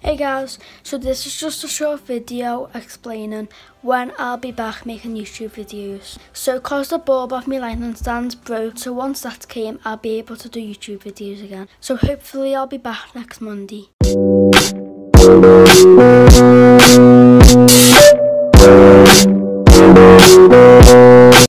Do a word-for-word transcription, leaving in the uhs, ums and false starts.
Hey guys, so this is just a short video explaining when I'll be back making YouTube videos. So cause the bulb of my lighting stand's broke, so once that came I'll be able to do YouTube videos again. So hopefully I'll be back next Monday.